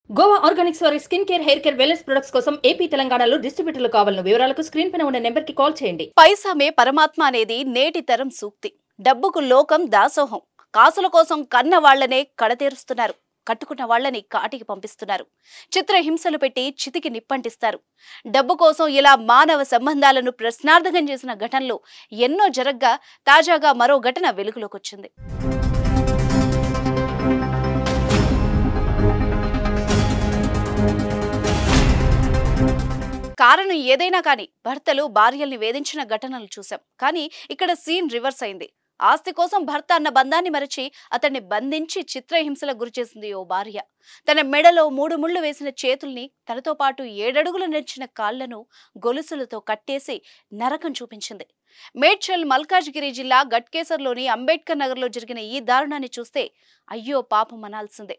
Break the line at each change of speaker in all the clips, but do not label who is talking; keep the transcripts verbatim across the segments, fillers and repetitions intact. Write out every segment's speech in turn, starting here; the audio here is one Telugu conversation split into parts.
గోవా ఆర్గానిక్స్ వారి skin care, hair care, wellness products కోసం ఏపీ, తెలంగాణలో డిస్ట్రిబ్యూటర్లు కావాలను వివరాలకు స్క్రీన్ పైన ఉన్న నెంబర్ కి కాల్ చేయండి.
పైసామే పరమాత్మ అనేది నేటి తరం సూక్తి. డబ్బుకు లోకం దాసోహం. కాసుల కోసం కన్న వాళ్లనే కడతేరుస్తున్నారు. కట్టుకున్న వాళ్లని కాటికి పంపిస్తున్నారు. చిత్రహింసలు పెట్టి చితికి నిప్పంటిస్తారు. డబ్బు కోసం ఇలా మానవ సంబంధాలను ప్రశ్నార్థకం చేసిన ఘటనలు ఎన్నో జరగ్గా తాజాగా మరో ఘటన వెలుగులోకి వచ్చింది. కారణం ఏదైనా కానీ భర్తలు భార్యల్ని వేధించిన ఘటనలు చూశాం. కానీ ఇక్కడ సీన్ రివర్స్ అయింది. ఆస్తి కోసం భర్త అన్న బంధాన్ని మరచి అతన్ని బంధించి చిత్రహింసలకు గురిచేసింది ఓ భార్య. తన మెడలో మూడు ముళ్లు వేసిన చేతుల్ని, తనతో పాటు ఏడడుగులు నడిచిన కాళ్లను గొలుసులతో కట్టేసి నరకం చూపించింది. మేడ్చల్ మల్కాజ్గిరి జిల్లా గట్కేసర్లోని అంబేద్కర్ నగర్లో జరిగిన ఈ దారుణాన్ని చూస్తే అయ్యో పాపం అనాల్సిందే.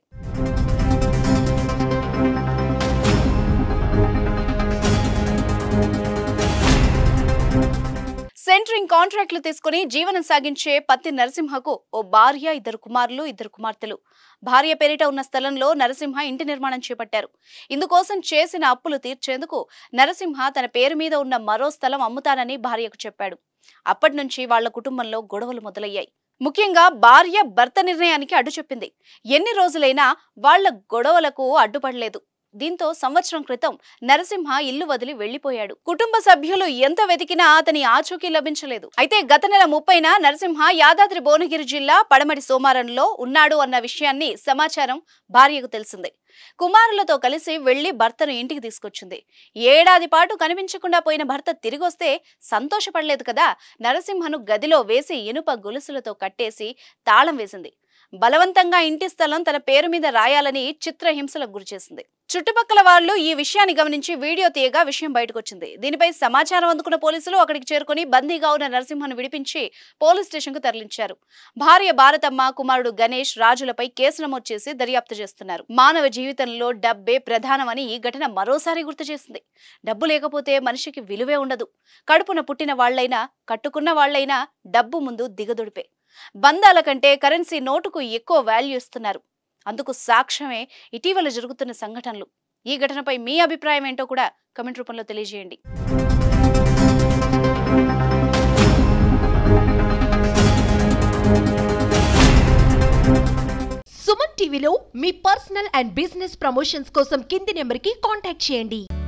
సెంటరింగ్ కాంట్రాక్టులు తీసుకుని జీవనం సాగించే పత్తి నరసింహకు ఓ భార్య, ఇద్దరు కుమారులు, ఇద్దరు కుమార్తెలు. భార్య పేరిట ఉన్న స్థలంలో నరసింహ ఇంటి నిర్మాణం చేపట్టారు. ఇందుకోసం చేసిన అప్పులు తీర్చేందుకు నరసింహ తన పేరు మీద ఉన్న మరో స్థలం అమ్ముతానని భార్యకు చెప్పాడు. అప్పటి నుంచి వాళ్ల కుటుంబంలో గొడవలు మొదలయ్యాయి. ముఖ్యంగా భార్య భర్త నిర్ణయానికి అడ్డు చెప్పింది. ఎన్ని రోజులైనా వాళ్ల గొడవలకు అడ్డుపడలేదు. దీంతో సంవత్సరం క్రితం నరసింహ ఇల్లు వదిలి వెళ్లిపోయాడు. కుటుంబ సభ్యులు ఎంత వెతికినా అతని ఆచూకీ లభించలేదు. అయితే గత నెల ముప్పైన నరసింహ యాదాద్రి భువనగిరి జిల్లా పడమటి సోమారంలో ఉన్నాడు అన్న విషయాన్ని సమాచారం భార్యకు తెలిసింది. కుమారులతో కలిసి వెళ్లి భర్తను ఇంటికి తీసుకొచ్చింది. ఏడాది పాటు కనిపించకుండా పోయిన భర్త తిరిగొస్తే సంతోషపడలేదు కదా. నరసింహను గదిలో వేసి ఇనుప గొలుసులతో కట్టేసి తాళం వేసింది. బలవంతంగా ఇంటి స్థలం తన పేరు మీద రాయాలని చిత్రహింసలకు గురిచేసింది. చుట్టుపక్కల వాళ్లు ఈ విషయాన్ని గమనించి వీడియో తీయగా విషయం బయటకొచ్చింది. దీనిపై సమాచారం అందుకున్న పోలీసులు అక్కడికి చేరుకుని బందీగా ఉన్న నరసింహను విడిపించి పోలీస్ స్టేషన్ కు తరలించారు. భార్య భారతమ్మ, కుమారుడు గణేష్ రాజులపై కేసు నమోదు చేసి దర్యాప్తు చేస్తున్నారు. మానవ జీవితంలో డబ్బే ప్రధానమని ఈ ఘటన మరోసారి గుర్తు చేసింది. డబ్బు లేకపోతే మనిషికి విలువే ఉండదు. కడుపున పుట్టిన వాళ్లైనా, కట్టుకున్న వాళ్లైనా డబ్బు ముందు దిగదుడిపే. బంధాల కంటే కరెన్సీ నోటుకు ఎక్కువ వాల్యూ ఇస్తున్నారు. అందుకు సాక్ష్యమే ఇటీవల జరుగుతున్న సంఘటనలు. ఈ ఘటనపై మీ అభిప్రాయం ఏంటో కూడా కామెంట్ రూపంలో తెలియజేయండి.
సుమన్ టీవీలో మీ పర్సనల్ అండ్ బిజినెస్ ప్రమోషన్స్ కోసం కింది నెంబర్కి కాంటాక్ట్ చేయండి.